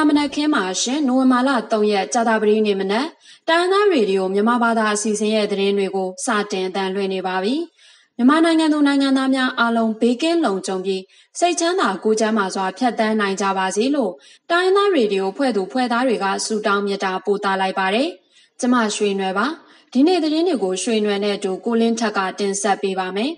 Mena Kemashin, Noamala Toya, Jadabri Nimana, Diana Radio, Mimabada Season, the Renrigo, Satin, than Rene Babi. Mimananga no Nanganamia alone bacon long zombie. Say Chana, Gujamazwa, Piatan, Nine Javazilo. Diana Radio, Puedo Puedariga, Sudan Yata, Puta Libare. Jama Sri Neva. Dine the Renigo, Sri Reneto, Gulin Taka, Den Sapibame.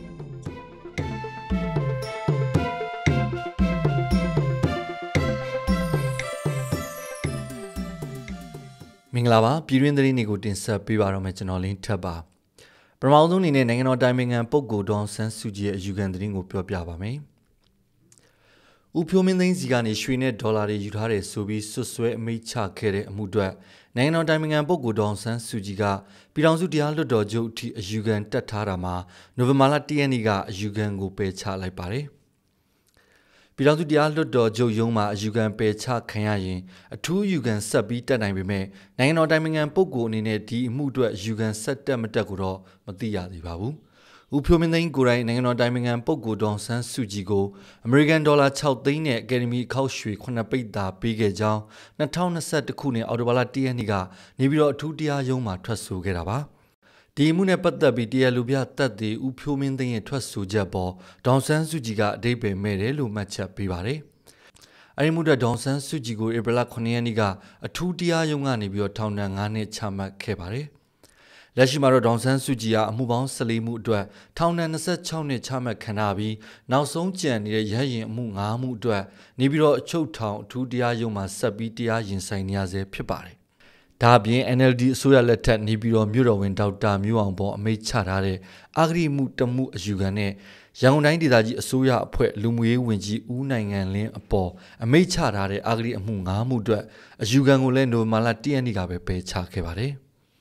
မင်္ဂလာပါပြည်တွင်းသတင်းတွေကိုတင်ဆက်ပေးပါတော့မယ်ကျွန်တော်လင်းထပ်ပါပထမဆုံးအနေနဲ့နိုင်ငံတော်တိုင်ပင်ခံပုဂ္ဂိုလ်ဒေါ်ဆန်းစုကြည်ရဲ့အယူခံသတင်းကိုပြောပြပါမယ်ဦးဖြိုးမင်းသိန်းစီကနေရွှေနဲ့ဒေါ်လာတွေယူထားတဲ့ဆိုပြီးဆွဆွဲအမိန့်ချခဲ့တဲ့အမှုအတွက်နိုင်ငံတော်တိုင်ပင်ခံပုဂ္ဂိုလ်ဒေါ်ဆန်းစုကြည်ကပြည်ထောင်စုတရားလွှတ်တော်ချုပ်အထိအယူခံတက်ထားတာမှာနိုဝင်ဘာလ10ရက်နေ့ကအယူခံကိုပယ်ချလိုက်ပါတယ်ပြည်ထောင်စုတရားလွှတ်တော်ချုပ်ရုံးမှာအယူခံပယ်ချခံရရင်အထူးအယူခံဆက်ပြီးတက်နိုင်ပေမဲ့နိုင်ငံတော်တိုင်ပင်ခံပုဂ္ဂိုလ်အနေနဲ့ဒီအမှုအတွက်အယူခံဆက်တက်မတက်ကိုတော့မသိရသေးပါဘူး။ဦးဖြိုးမင်းသိန်းကိုယ်တိုင်နိုင်ငံတော်တိုင်ပင်ခံပုဂ္ဂိုလ်ဒေါ်ဆန်းစုကြည်ကိုအမေရိကန်ဒေါ်လာ6သိန်းနဲ့အကယ်ဒမီအခောက်ရွှေ9ပိတ်တာပေးခဲ့ကြောင်း2021ခုနှစ်အောက်တိုဘာလ10ရက်နေ့ကနေပြီးတော့အထူးတရားရုံးမှာထွက်ဆိုခဲ့တာပါ။ဒီမှုနဲ့ပတ်သက်ပြီးတရားလူပြတပ်တွေဦးဖြိုးမင်းသိန်းရဲ့ထွက်ဆိုချက်ပေါ်ဒေါ်ဆန်းစုကြည်ကအဓိပ္ပာယ်မဲ့တယ်လို့မှတ်ချက်ပေးပါတယ်။အဲဒီမှုတဲ့ဒေါ်ဆန်းစုကြည်ကိုဧပြီလ9ရက်နေ့ကအထူးတရားရုံးကနေပြီးတော့ထောင်ဒဏ်9နှစ်ချမှတ်ခဲ့ပါတယ်။လက်ရှိမှာတော့ဒေါ်ဆန်းစုကြည်ကအမှုပေါင်း14မှုအတွက်ထောင်ဒဏ်26နှစ်ချမှတ်ခံရပြီးနောက်ဆုံးကြံနေတဲ့ရဟရင်အမှု9မှုအတွက်နေပြီးတော့အချုပ်ထောင်အထူးတရားရုံးမှာဆက်ပြီးတရားရင်ဆိုင်နေရဆဲဖြစ်ပါတယ်။ဒါပြင် NLD အစိုးရလက်ထက်နေပြီးတော့မြို့တော်ဝင်ဒေါက်တာမျိုးအောင်ပေါ်အမိန့်ချထားတဲ့အဂရိမှုတမှုအယူခံနဲ့ရန်ကုန်တိုင်းဒေသကြီးအစိုးရအဖွဲ့လူမှုရေးဝန်ကြီးဦးနိုင်ငံလင်းအပေါ်အမိန့်ချထားတဲ့အဂရိအမှု9မှုအတွက်အယူခံကိုလည်းနိုဝင်ဘာလ10ရက်နေ့ကပဲပယ်ချခဲ့ပါတယ်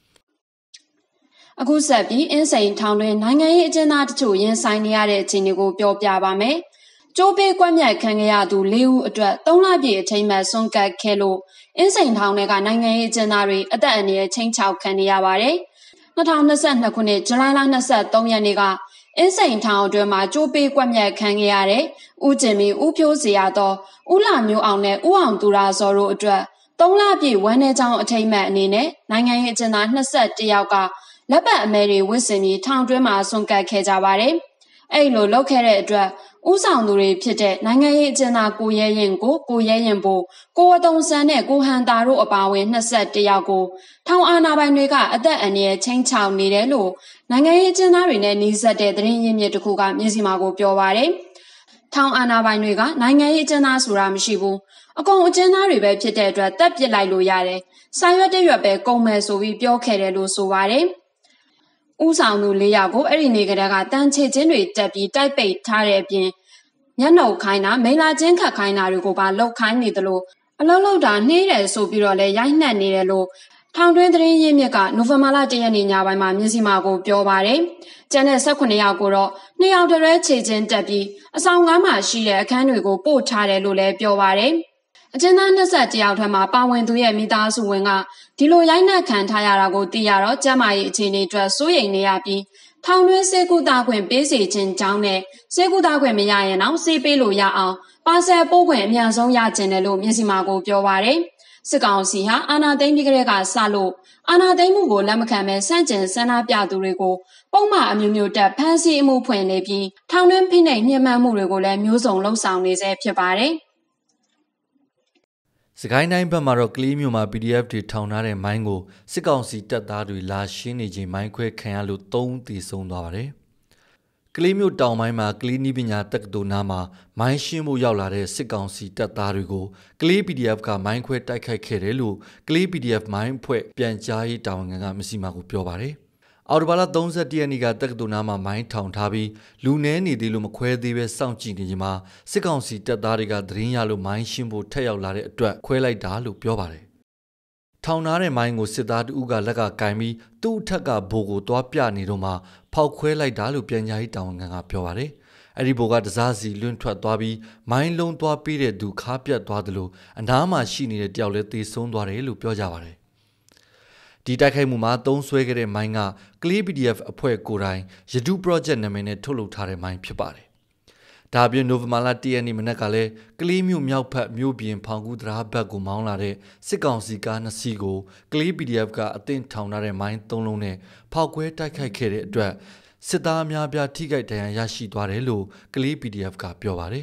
အခုဆက်ပြီးအင်းစိန်ထောင်တွင်နိုင်ငံရေးအကျဉ်းသားတချို့ရင်ဆိုင်နေရတဲ့အခြေအနေကိုပြောပြပါမယ်။ကျိုးပေးကွက်မြတ်ခံရသူ၄ဦးအတွက်3လပြည့်အထိမ်းအမှတ်ဆွန့်ကပ်ခဲ့လို့အင်းစိန်ထောင်တွေကနိုင်ငံရေးအကျဉ်းသားတွေအသက်အန္တရာယ်ချင်းချောက်ခံနေရပါတယ်။2022ခုနှစ်ဇူလိုင်လ23ရက်နေ့ကအင်းစိန်ထောင်အတွင်းမှာကျိုးပေးကွက်မြတ်ခံရတဲ့ဦးကျင်မီဦးဖြိုးစရာတော်ဦးလာမျိုးအောင်နဲ့ဦးအောင်သူရဇော်တို့အတွက်3လပြည့်ဝမ်းနည်းကြောင်းအထိမ်းအမှတ်အနေနဲ့နိုင်ငံရေးအကျဉ်းသား21ယောက်ကလက်ပတ်အမဲတွေဝစ်စင်ပြီးထောင်တွင်းမှာဆွန့်ကပ်ခဲ့ကြပါတယ်။အဲ့လိုလုပ်ခဲ့တဲ့အတွက်ဥဆောင်သူတွေဖြစ်တဲ့နိုင်ငံရေးအကျဉ်းသားကိုရဲရင်ကိုရဲရင်ပိုကိုဝတုံစံနဲ့ကိုဟန်တာတို့အပါအဝင်21ယောက်ကိုထောင်အာဏာပိုင်တွေကအသက်အန္တရာယ်ချင်းချောက်နေတယ်လို့နိုင်ငံရေးအကျဉ်းသားတွေနဲ့နှီးစပ်တဲ့သတင်းရင်းမြစ်တစ်ခုကမျက်စိမှာကိုပြောပါတယ်။ထောင်အာဏာပိုင်တွေကနိုင်ငံရေးအကျဉ်းသားဆိုတာမရှိဘူး။အကုန်အကျဉ်းသားတွေပဲဖြစ်တဲ့အတွက်တပ်ပစ်လိုက်လို့ရတယ်။စာရွက်တရွက်ပဲကုန်မယ်ဆိုပြီးပြောခဲ့တယ်လို့ဆိုပါတယ်။ဦးဆောင်သူ၄ယောက်ကိုအဲ့ဒီနေကတည်းကတန်ချေချင်းတွေတက်ပြီးတိုက်ပိတ်ထားတဲ့အပြင်မျက်နှုတ်ခိုင်းတာမိလာချင်းခတ်ခိုင်းတာတွေကိုပါလှုပ်ခိုင်းနေတယ်လို့အလုံးလုံးတာနှေးတယ်ဆိုပြီးတော့လဲရိုက်နှက်နေတယ်လို့ထောင်တွင်းသတင်းရင်းမြစ်ကနိုဝင်ဘာလ10ရက်နေ့ညပိုင်းမှာမျက်စိမှာကိုပြောပါတယ်။ကျန်တဲ့18ယောက်ကိုတော့2ယောက်တည်းချေချင်းတက်ပြီးအဆောင်ကားမှာရှိတဲ့အခန်းတွေကိုပို့ထားတယ်လို့လည်းပြောပါတယ်။အကျဉ်းသား21ယောက်ထက်မှပါဝင်သူရဲ့မိသားစုဝင်ကဒီလိုရိုက်နှက်ခံထားရတာကိုသိရတော့ကျမရဲ့အခြေအနေအတွက်စိုးရိမ်နေရပြီးထောင်တွင်းစေကူတာခွင့်ပေးစီခြင်းကြောင်းနဲ့စေကူတာခွင့်မရရင်တော့စေးပေးလို့ရအောင်ပါဆယ်ပို့ခွင့်အများဆုံးရကျင်တယ်လို့မျက်စိမှာကိုပြောပါတယ်စစ်ကောင်စီဟာအာဏာသိမ်းပြီးကတည်းကစလို့အာဏာသိမ်းမှုကိုလက်မခံဘဲစန့်ကျင်ဆန္ဒပြသူတွေကိုပုံမှန်အမျိုးမျိုးတက်ဖမ်းဆီးမှုဖွင့်နေပြီးထောင်တွင်းဖိနှိပ်ညှဉ်းပန်းမှုတွေကိုလည်းမျိုးစုံလှုံ့ဆော်နေဆဲဖြစ်ပါတယ်စကိုင်းတိုင်းဘက်မှာတော့ကလေးမျိုးမှာ PDF တွေထောင်ထားတဲ့မိုင်းကိုစစ်ကောင်စီတပ်သားတွေလာရှင်းနေချိန်မိုင်းခွဲခံရလို့3ဦးသေဆုံးသွားပါတယ်။ကလေးမျိုးတောင်ပိုင်းမှာကလေးနီးပညာတက္ကသိုလ်နားမှာမိုင်းရှင်းဖို့ရောက်လာတဲ့စစ်ကောင်စီတပ်သားတွေကိုကလေး PDF ကမိုင်းခွဲတိုက်ခိုက်ခဲ့တယ်လို့ကလေး PDF မိုင်းအဖွဲ့ပြန်ကြားရေးတာဝန်ခံကမရှိမှကိုပြောပါတယ်။အော်တိုဘာလ31ရက်နေ့ကတက္ကသိုလ်နားမှာမိုင်းထောင်ထားပြီးလူနည်းနေသေးလို့မခွဲသေးပဲစောင့်ကြည့်နေချိန်မှာစစ်ကောင်စီတပ်သားတွေကသတင်းရလို့မိုင်းရှင်းဖို့ထက်ရောက်လာတဲ့အတွက်ခွဲလိုက်တာလို့ပြောပါတယ်။ထောင်ထားတဲ့မိုင်းကိုစစ်သားတဦးကလက်ကကင်ပြီးသူ့အထက်ကဘိုးကိုသွားပြနေတော့မှဖောက်ခွဲလိုက်တာလို့ပြန်ကြားရေးတာဝန်ခံကပြောပါတယ်။အဲ့ဒီဘိုးကတစားစီလွင့်ထွက်သွားပြီးမိုင်းလုံးသွားပေးတဲ့သူခါပြတ်သွားတယ်လို့အနားမှာရှိနေတဲ့တယောက်လည်းသေဆုံးသွားတယ်လို့ပြောကြပါတယ်။ဒီတိုက်ခိုက်မှုမှာသုံးဆွဲခဲ့တဲ့မိုင်းကကလေး PDF အဖွဲ့ကိုယ်တိုင်ရဒူ project နာမည်နဲ့ထုတ်လုပ်ထားတဲ့မိုင်းဖြစ်ပါတယ်ဒါပြင်နိုဝင်ဘာလ1ရက်နေ့မနက်ကလည်းကလေးမြို့မြောက်ဖက်မြို့ပြင်ဖောင်ကူးတရာဘက်ကိုမောင်းလာတဲ့စစ်ကောင်စီကား2စီးကိုကလေး PDF ကအသင့်ထောင်ထားတဲ့မိုင်း3လုံးနဲ့ဖောက်ခွဲတိုက်ခိုက်ခဲ့တဲ့အတွက်စစ်သားများပြားထိခိုက်ဒဏ်ရာရရှိသွားတယ်လို့ကလေး PDF ကပြောပါတယ်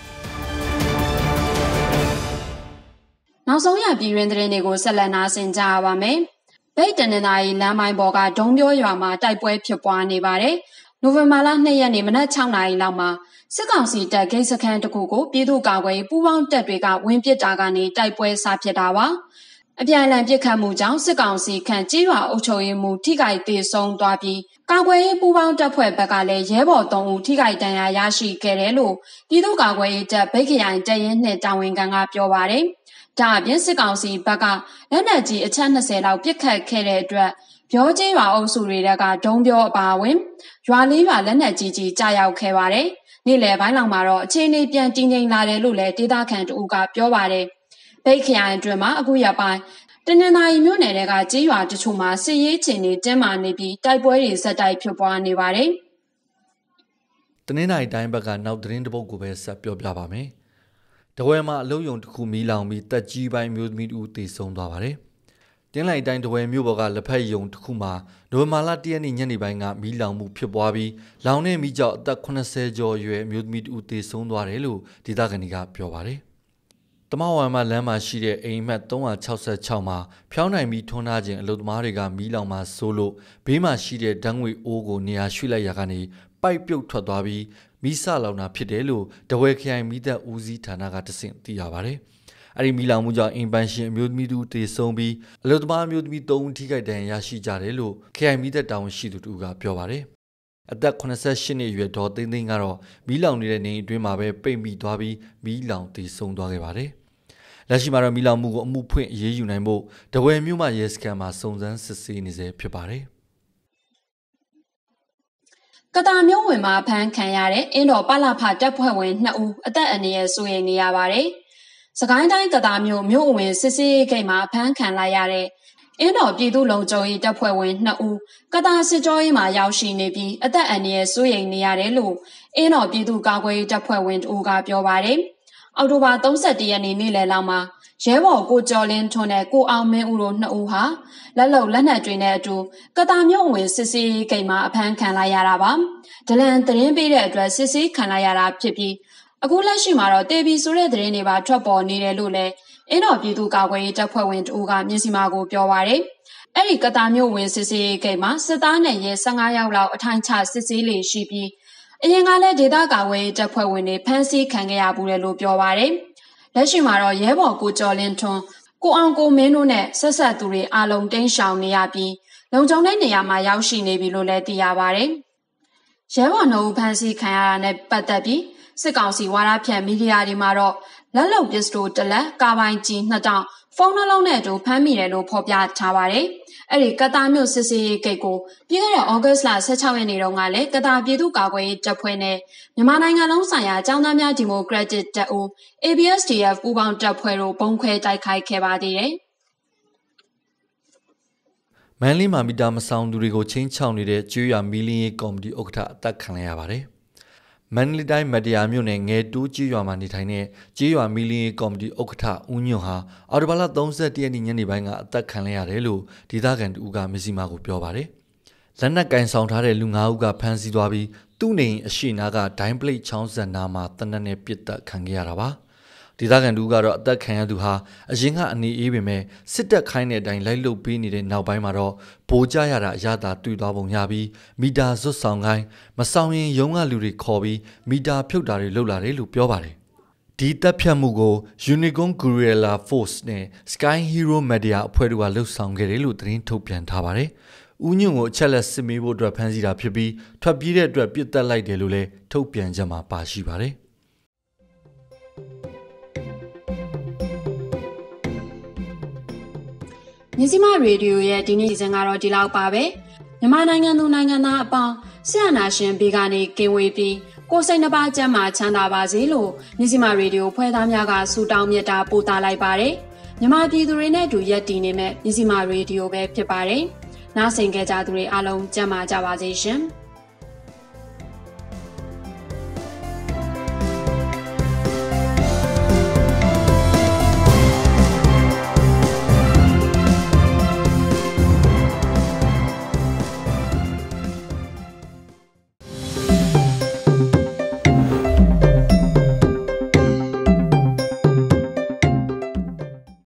နောက်ဆုံးရပြည်တွင်းသတင်းတွေကိုဆက်လက်နားဆင်ကြရပါမယ်။ဗိတ်တနင်္သာရီလမ်းပိုင်းပေါ်ကဒုံပြောရွာမှာတိုက်ပွဲဖြစ်ပွားနေပါတယ်။နိုဝင်ဘာလ2ရက်နေ့မနက်6နာရီလောက်မှာစစ်ကောင်စီတပ်ဂိတ်စခန်းတစ်ခုကိုပြည်သူ့ကာကွယ်ရေးပူးပေါင်းတပ်တွေကဝင်ပစ်တာကနေတိုက်ပွဲစဖြစ်တာပါ။အပြန်အလှန်ပစ်ခတ်မှုကြောင့်စစ်ကောင်စီခန့်ကြေးရွာအုပ်ချုပ်ရေးမှူးထိခိုက်ဒေဆုံးသွားပြီးကာကွယ်ရေးပူးပေါင်းတပ်ဖွဲ့ဘက်ကလည်းရဲဘော်3ဦးထိခိုက်ဒဏ်ရာရရှိခဲ့တယ်လို့ပြည်သူ့ကာကွယ်ရေးတပ်ဗိတ်ခရိုင်တပ်ရင်းနှင့်တာဝန်ခံကပြောပါတယ်။ဒါအပြင်စစ်ကောင်စီဘက်ကလက်နက်ကြီးအချက်20လောက်ပစ်ခတ်ခဲ့တဲ့အတွက်ပြောကျေးရွာအုပ်စုတွေကဒုံပြောအပါအဝင်ရွာလေးရွာလက်နက်ကြီးကြာရောက်ခဲ့ပါတယ်။နေ့လယ်ပိုင်းလောက်မှာတော့အခြေအနေပြန်တည်ငြိမ်လာတယ်လို့လည်းဒေသခံတို့ကပြောပါတယ်။ဗိတ်ခရိုင်အတွင်းမှာအခုရက်ပိုင်းတနင်္သာရီမြို့နယ်ကကြေးရွာတချို့မှာစစ်ရေးအခြေအနေတင်းမာနေပြီးတိုက်ပွဲတွေဆက်တိုက်ဖြစ်ပွားနေပါတယ်။တနင်္သာရီတိုင်းဘက်ကနောက်သတင်းတစ်ပုဒ်ကိုပဲဆက်ပြောပြပါမယ်။တဝဲမှာအလုံးယုံတစ်ခုမီးလောင်ပြီးတက်ကြီးပိုင်းမျိုးသမီးတို့တေဆုံးသွားပါတယ်။တင်းလိုက်တိုင်းတဝဲမြို့ပေါ်ကလက်ဖက်ယုံတစ်ခုမှာနိုဝင်ဘာလ1ရက်နေ့ညနေပိုင်းကမီးလောင်မှုဖြစ်ပွားပြီးလောင်တဲ့မီးကြောင့်အသက်80ကျော်အရွယ်မျိုးသမီးတို့တေဆုံးသွားတယ်လို့ဒေသခံတွေကပြောပါတယ်။တမဝမ်မှာလမ်းမှာရှိတဲ့အိမ်မက်366မှာဖျောင်းနိုင်ပြီးထွန်းထားခြင်းအလုပ်သမားတွေကမီးလောင်မှာစိုးလို့ဘေးမှာရှိတဲ့ဓာတ်ငွေအိုးကိုနေရာရွှေ့လိုက်ရကနေပိုက်ပြုတ်ထွက်သွားပြီးမီးစလောင်တာဖြစ်တယ်လို့တဝဲခရိုင်မီးတပ်ဦးစီးဌာနကတဆင့်သိရပါတယ်။အဲဒီမီးလောင်မှုကြောင့်အင်ပန်ရှင်အမျိုးသမီးတို့တေဆုံးပြီးအလုပ်သမားအမျိုးသမီး3ဦးထိခိုက်ဒဏ်ရာရရှိကြတယ်လို့ခရိုင်မီးတပ်တာဝန်ရှိသူတို့ကပြောပါတယ်။အသက်88နှစ်အရွယ်ဒေါ်သိန်းသိန်းကတော့မီးလောင်နေတဲ့နေအိမ်အတွင်းမှာပဲပိတ်မိသွားပြီးမီးလောင်တေဆုံးသွားခဲ့ပါတယ်။လက်ရှိမှာတော့မီးလောင်မှုကိုအမှုဖွင့်အရေးယူနိုင်ဖို့တဝဲမြို့မှာရဲစခန်းမှာစုံစမ်းစစ်ဆေးနေစေဖြစ်ပါတယ်။ကတာမြို့ဝင်မှာဖမ်းခံရတဲ့အင်းတော်ပလဖတပ်ဖွဲ့ဝင်2ဦးအသက်အန္တရာယ်စိုးရိမ်နေရပါတယ်။စကိုင်းတိုင်းကတာမြို့မြို့ဝင်စစ်စေးဂိတ်မှာဖမ်းခံလိုက်ရတဲ့အင်းတော်ပြည်သူ့လုံခြုံရေးတပ်ဖွဲ့ဝင်2ဦးကတာစစ်ကြောရေးမှာရောက်ရှိနေပြီးအသက်အန္တရာယ်စိုးရိမ်နေရတယ်လို့အင်းတော်ပြည်သူ့ကာကွယ်ရေးတပ်ဖွဲ့ဝင်တို့ကပြောပါတယ်။အောက်တိုဘာ31ရက်နေ့နေ့လယ်လောက်မှာရဲဘော်ကိုကျော်လင်းထွန်းနဲ့ကိုအောင်မင်းဦးတို့2ဦးဟာလက်လုံလက်နက်တွေနဲ့အတူကတာမြို့ဝင်စစ်စေးဂိတ်မှာအဖမ်းခံလိုက်ရတာပါ။ဒလန်သတင်းပေးတဲ့အတွက်စစ်ဆေးခံလိုက်ရတာဖြစ်ပြီးအခုလက်ရှိမှာတော့တေဘီဆိုတဲ့သတင်းတွေပါထွက်ပေါ်နေတယ်လို့လည်းအင်းတော်ပြည်သူ့ကာကွယ်ရေးတပ်ဖွဲ့ဝင်တို့ကမြစီမာကိုပြောပါရယ်။အဲ့ဒီကတာမြို့ဝင်စစ်ဆေးဂိတ်မှာစစ်သားနဲ့ရဲ15ယောက်လောက်အထိုင်ချစစ်ဆေးလေရှိပြီးအရင်ကလည်းဒေသကာကွယ်ရေးတပ်ဖွဲ့ဝင်တွေဖမ်းဆီးခံခဲ့ရဘူးလို့ပြောပါရယ်။လက်ရှိမှာတော့ရဲဘော်ကိုကျော်လင်းထွန်းကိုအောင်ကိုမင်းတို့နဲ့ဆက်ဆက်သူတွေအလုံးတိန့်ရှောင်နေရပြီးလုံခြုံတဲ့နေရာမှာရောက်ရှိနေပြီလို့လည်းသိရပါရယ်။ရဲဘော်2ဦးဖမ်းဆီးခံရတာနဲ့ပတ်သက်ပြီးစစ်ကောင်စီဝါဒဖြန့်မီဒီယာတွေမှာတော့လက်လုံပစ္စတို1လက်ကာပိုင်ကြီး2တောင်ဖုန်းနှလုံးနဲ့အတူဖမ်းမိတယ်လို့ဖော်ပြထားပါတယ်။အဲ့ဒီကတာမြို့စစ်စေးဂိတ်ကိုပြီးခဲ့တဲ့ဩဂတ်စ်လ16ရက်နေ့တုန်းကလည်းကတာပြည်သူ့ကာကွယ်ရေးတပ်ဖွဲ့နဲ့မြန်မာနိုင်ငံလုံးဆိုင်ရာကျောင်းသားများဒီမိုကရက်တစ်တပ်ဦး ABSDF ပူးပေါင်းတပ်ဖွဲ့တို့ပုံခွဲတိုက်ခိုက်ခဲ့ပါသေးတယ်။မန်လေးမှာမီတာမဆောင်သူတွေကိုချင်းချောင်းနေတဲ့ကျွေးရမီလီယံကော်မတီဥက္ကဋ္ဌအသက်ခံရပါတယ်။မန်လေးတိုင်းမတရားမြို့နယ်ငယ်တိုးကျွေးရွာမှာနေထိုင်တဲ့ကျွေးရွာမီလီယံကော်မတီဥက္ကဋ္ဌဦးညွန့်ဟာအော်တိုဘာလ31ရက်နေ့ညနေပိုင်းကအသက်ခံရတယ်လို့ဒေသခံတို့ကမစ္စည်းမာကိုပြောပါတယ်။လက်နက်ကင်ဆောင်ထားတဲ့လူ9ဦးကဖမ်းဆီးသွားပြီးသူ့နေအရှိနာကဒိုင်းပလိတ်ချောင်းစံနာမှာတနက်နဲ့ပြစ်တက်ခံခဲ့ရတာပါ။ဒေသခံတို့ကတော့အသက်ခံရသူဟာအရင်ကအနေအေးပေမဲ့စစ်တပ်ခိုင်းတဲ့အတိုင်းလိုက်လုပ်ပေးနေတဲ့နောက်ပိုင်းမှာတော့ဗိုလ်ကြရတာအရသာတွေ့သွားပုံရပြီးမီတာဇွတ်ဆောင်ခိုင်းမဆောင်ရင်ရုံးကလူတွေခေါ်ပြီးမီတာဖြုတ်တာတွေလုပ်လာတယ်လို့ပြောပါတယ်။ဒီတပ်ဖြတ်မှုကို Unicorn Guerrilla Force နဲ့ Sky Hero Media အဖွဲ့တို့ကလှုပ်ဆောင်ခဲ့တယ်လို့သတင်းထုတ်ပြန်ထားပါတယ်။ဦးညွန့်ကိုအချက်လက်စစ်မေးဖို့အတွက်ဖမ်းဆီးတာဖြစ်ပြီးထွက်ပြေးတဲ့အတွက်ပြစ်တက်လိုက်တယ်လို့လည်းထုတ်ပြန်ချက်မှာပါရှိပါတယ်။မြစီမရေဒီယိုရဲ့ဒီနေ့စီစဉ်ကတော့ဒီလောက်ပါပဲမြန်မာနိုင်ငံသူနိုင်ငံသားအပေါင်းဆရာနာရှင်ဘေးကနေကင်းဝေးပြီးကိုယ်စိတ်နှပါကျန်းမာချမ်းသာပါစေလို့မြစီမရေဒီယိုဖွဲ့သားများကဆုတောင်းမြတ်တာပို့သလိုက်ပါတယ်မြန်မာပြည်သူတွေနဲ့အတူရက်တည်နေမဲ့မြစီမရေဒီယိုပဲဖြစ်ပါတယ်နားဆင်ကြကြသူတွေအားလုံးကျန်းမာကြပါစေရှင်